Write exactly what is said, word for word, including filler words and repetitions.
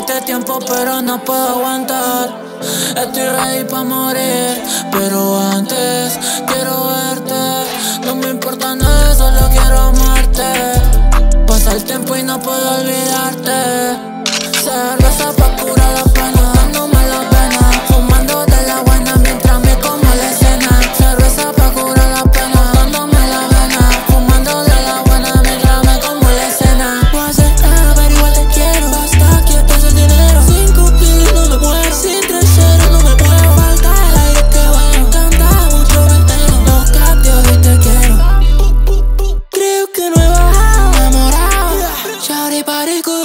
diste tiempo pero no puedo aguantar. Estoy ready pa' morir, pero antes quiero verte. No me importa nada, solo quiero amarte. Pasa el tiempo y no puedo olvidarte. Cerveza pa' curar la pena, dándome la pena, fumando de la buena mientras me como la escena. Cerveza pa' curar la pena, dándome la vena, fumando de la buena mientras me como la escena. No haces nada, pero igual te quiero. Basta que estés el dinero. Cinco kilos no me muero, sin trasero no me muevo. Falta el aire que bueno, canta mucho veneno. Los castios y te quiero. Creo que no he bajado, enamorado. Shawty party